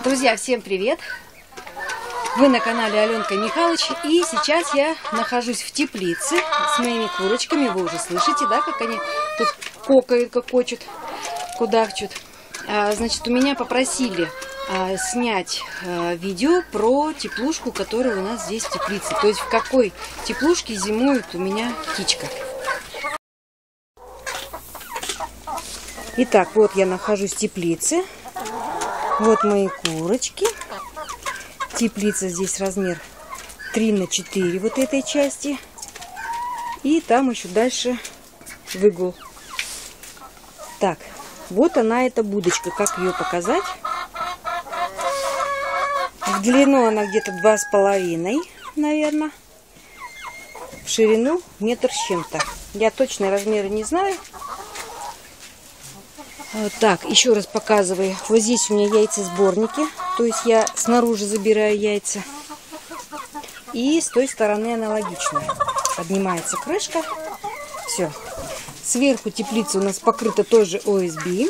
Друзья, всем привет! Вы на канале Аленка Михайлович, и сейчас я нахожусь в теплице с моими курочками. Вы уже слышите, да, как они тут кокают, кокочут, кудахчут. Значит, у меня попросили снять видео про теплушку, которая у нас здесь в теплице. То есть в какой теплушке зимует у меня птичка. Итак, вот я нахожусь в теплице. Вот мои курочки. Теплица здесь размер 3 на 4 вот этой части. И там еще дальше выгул. Так, вот она, эта будочка. Как ее показать? В длину она где-то 2,5, наверное. В ширину метр с чем-то. Я точные размеры не знаю. Так, еще раз показываю. Вот здесь у меня яйцесборники. То есть я снаружи забираю яйца. И с той стороны аналогично. Поднимается крышка. Все. Сверху теплица у нас покрыта тоже ОСБ.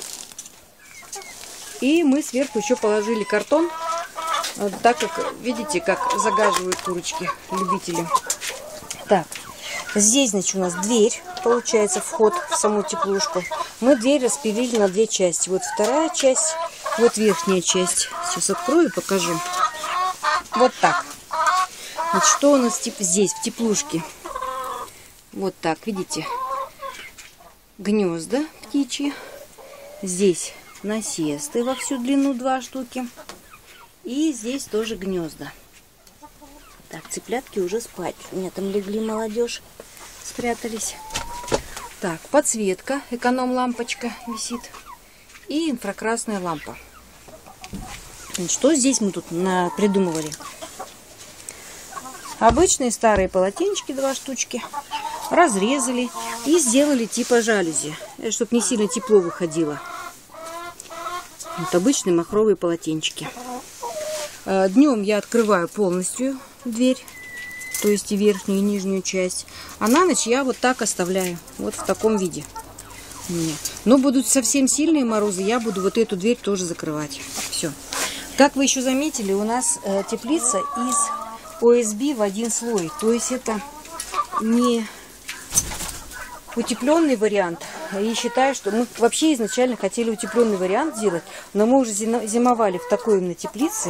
И мы сверху еще положили картон. Так как, видите, как загаживают курочки любители. Так, здесь, значит, у нас дверь. Получается вход в саму теплушку. Мы дверь распилили на две части. Вот вторая часть, вот верхняя часть. Сейчас открою и покажу. Вот так. Значит, что у нас здесь в теплушке? Вот так, видите? Гнезда птичьи. Здесь насесты во всю длину 2 штуки. И здесь тоже гнезда. Так, цыплятки уже спать. У меня там легли, молодежь. Спрятались. Так, подсветка, эконом-лампочка висит. И инфракрасная лампа. Значит, что здесь мы тут придумывали? Обычные старые полотенчики 2 штучки. Разрезали и сделали типа жалюзи. Чтобы не сильно тепло выходило. Вот обычные махровые полотенчики. Днем я открываю полностью дверь. То есть и верхнюю, и нижнюю часть. А на ночь я вот так оставляю. Вот в таком виде. Но будут совсем сильные морозы, я буду вот эту дверь тоже закрывать. Все. Как вы еще заметили, у нас теплица из ОСБ в один слой. То есть это не утепленный вариант. И считаю, что мы вообще изначально хотели утепленный вариант сделать. Но мы уже зимовали в такой именно теплице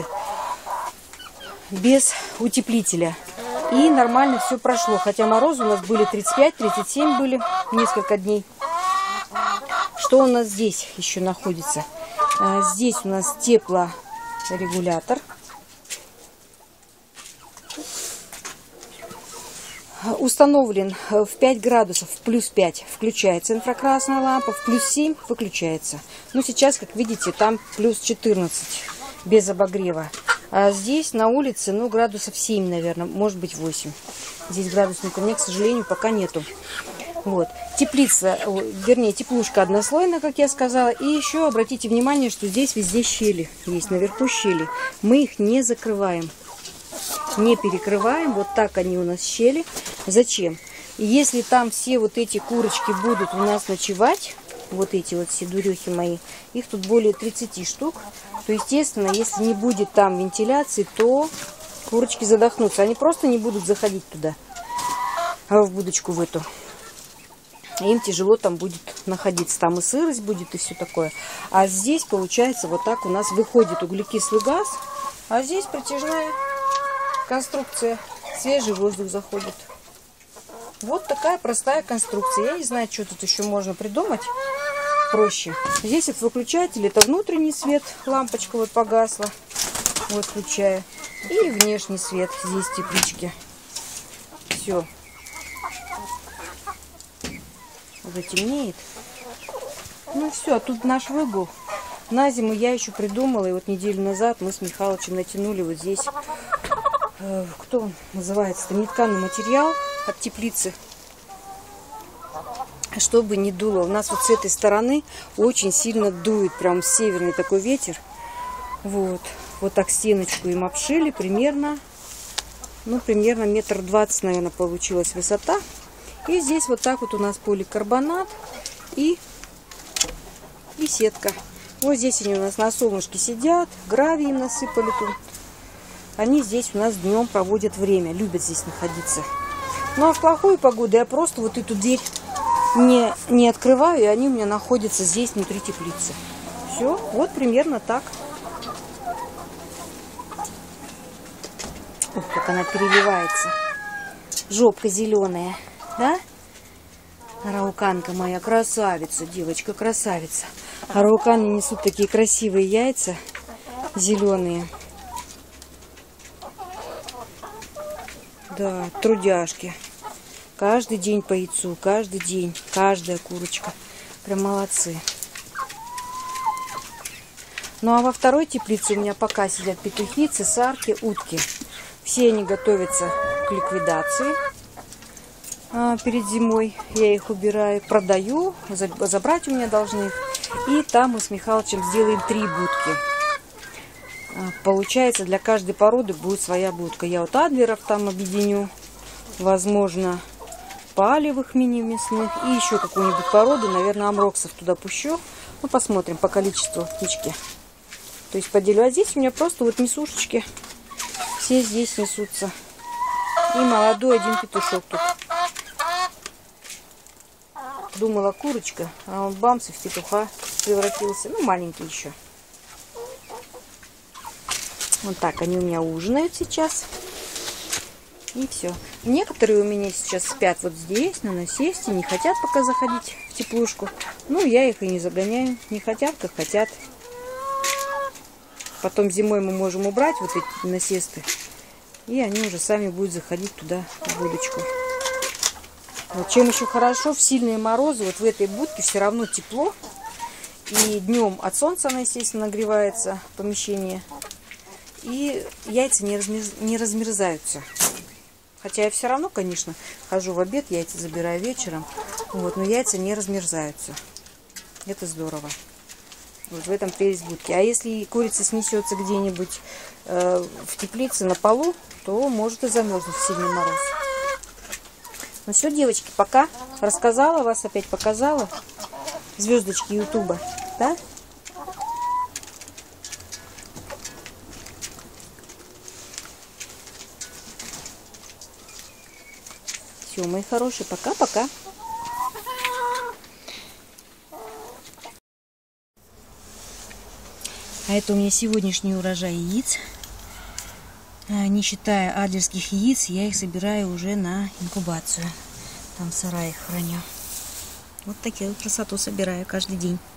без утеплителя. И нормально все прошло. Хотя морозы у нас были 35-37 были несколько дней. Что у нас здесь еще находится? Здесь у нас теплорегулятор. Установлен в 5 градусов, в плюс 5 включается инфракрасная лампа, в плюс 7 выключается. Ну, сейчас, как видите, там плюс 14 без обогрева. А здесь на улице, ну, градусов 7, наверное, может быть 8. Здесь градусника у меня, к сожалению, пока нету. Вот. Теплица, вернее, теплушка однослойная, как я сказала. И еще обратите внимание, что здесь везде щели есть, наверху щели. Мы их не закрываем, не перекрываем. Вот так они у нас щели. Зачем? Если там все вот эти курочки будут у нас ночевать, вот эти вот все дурехи мои, их тут более 30 штук, то, естественно, если не будет там вентиляции, то курочки задохнутся. Они просто не будут заходить туда, в будочку в эту. Им тяжело там будет находиться. Там и сырость будет, и все такое. А здесь, получается, вот так у нас выходит углекислый газ, а здесь протяжная конструкция. Свежий воздух заходит. Вот такая простая конструкция. Я не знаю, что тут еще можно придумать проще. Здесь вот выключатель, это внутренний свет, лампочка вот погасла, вот включаю, и внешний свет здесь в тепличке. Все. Уже темнеет. Ну все, а тут наш выгул. На зиму я еще придумала, и вот неделю назад мы с Михалычем натянули вот здесь, кто он называется-то, нетканый материал от теплицы, чтобы не дуло. У нас вот с этой стороны очень сильно дует, прям северный такой ветер. Вот так стеночку им обшили примерно, ну, примерно 1,20 м, наверное, получилась высота. И здесь вот так вот у нас поликарбонат и сетка. Вот здесь они у нас на солнышке сидят, гравий им насыпали тут. Они здесь у нас днем проводят время, любят здесь находиться. Ну а в плохую погоду я просто вот эту дверь не открываю, и они у меня находятся здесь внутри теплицы. Все, вот примерно так. Ух, как она переливается. Жопка зеленая, да? Арауканка моя, красавица, девочка, красавица. Арауканы несут такие красивые яйца, зеленые. Да, трудяшки. Каждый день по яйцу, каждый день, каждая курочка. Прям молодцы. Ну а во второй теплице у меня пока сидят петухи, цесарки, утки. Все они готовятся к ликвидации перед зимой. Я их убираю, продаю, забрать у меня должны их. И там мы с Михалычем сделаем 3 будки. Получается, для каждой породы будет своя будка. Я вот адлеров там объединю, возможно, палевых мини-мясных. И еще какую-нибудь породу, наверное, амроксов туда пущу. Ну, посмотрим по количеству птички. То есть поделю. А здесь у меня просто вот несушечки. Все здесь несутся. И молодой один петушок тут. Думала курочка, а он бамс и в петуха превратился. Ну, маленький еще. Вот так они у меня ужинают сейчас. И все. Некоторые у меня сейчас спят вот здесь, на насесте. Не хотят пока заходить в теплушку. Ну, я их и не загоняю. Не хотят, как хотят. Потом зимой мы можем убрать вот эти насесты. И они уже сами будут заходить туда, в будочку. Вот чем еще хорошо, в сильные морозы, вот в этой будке все равно тепло. И днем от солнца она, естественно, нагревается, помещение. И яйца не размерзаются. Хотя я все равно, конечно, хожу в обед, яйца забираю вечером. Вот, но яйца не размерзаются. Это здорово. Вот в этом прелесть будки. А если курица снесется где-нибудь в теплице на полу, то может и замерзнуть в сильный мороз. Ну все, девочки, пока. Рассказала, вас опять показала. Звездочки Ютуба, да? Все, мои хорошие, пока-пока. А это у меня сегодняшний урожай яиц. Не считая адлерских яиц, я их собираю уже на инкубацию. Там в сарае храню. Вот такие вот красоту собираю каждый день.